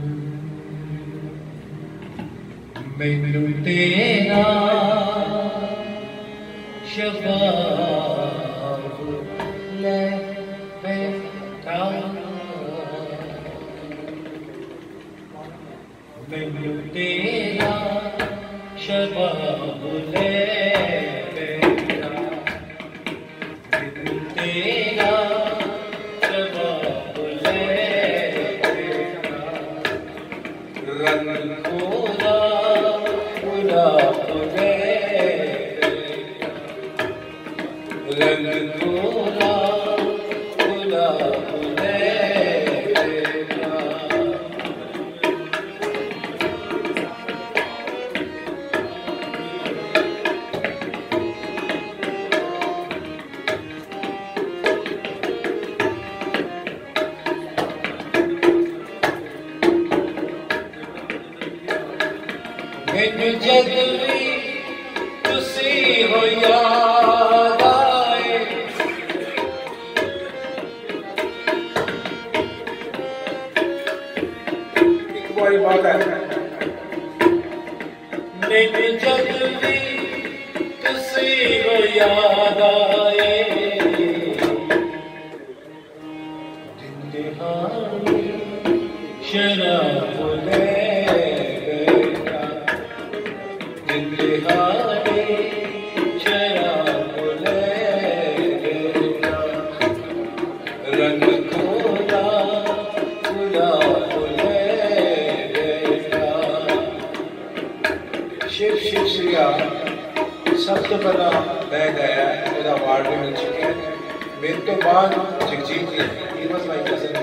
मैनू तेरा शबाब ले बैठा, मैनू तेरा शबाब ले बैठा, मैनू तेरा शबाब ले बैठा, रंग कोरा गुलाब ले बैठा, रंग कोरा गुलाब ले बैठा। मैनू जद भी तुसी हो याद आए, एक बड़ी बात है, मैनू जद भी तुसी हो याद आए, जिंदगानी शराब ले जिंदगानी शराब ले बैठा, रंग कोरा गुलाब ले बैठा। शिव शिव श्रिया सब तो पहला मैं गाया, मेरा अवार्ड भी मिल चुके हैं। मेरे तो बाद जगजीत जी, he was my cousin,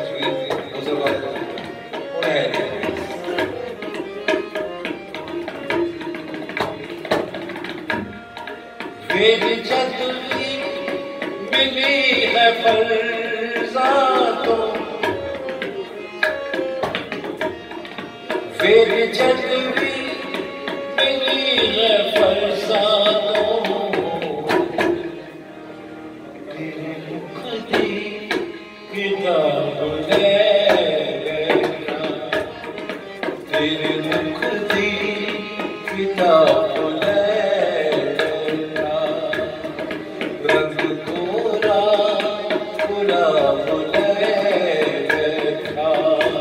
मेरी जद भी मिली है फरज़ादों, मेरी जद भी मिली है फरज़ादों, तेरे मुख दी किताब ले बैठा, तेरे मुख दी किताब ले रंग कोरा गुलाब ले बैठा।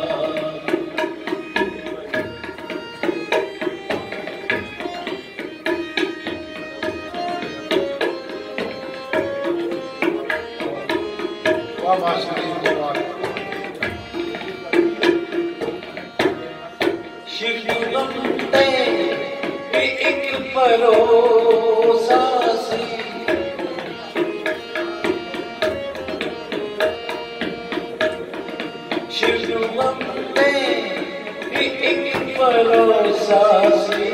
शिव बंदे भी एक भरोसा सी, शिव बंदे भी एक भरोसा सी,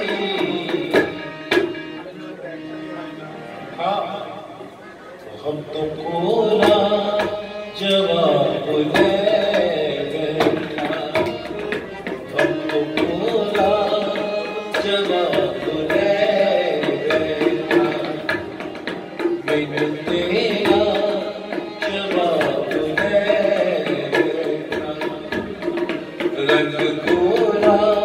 हम तो कोरा जवाब ले बैठा, हम तो कोरा जवाब ले बैठा, मैनू तेरा जवाब ले बैठा, रंग कोरा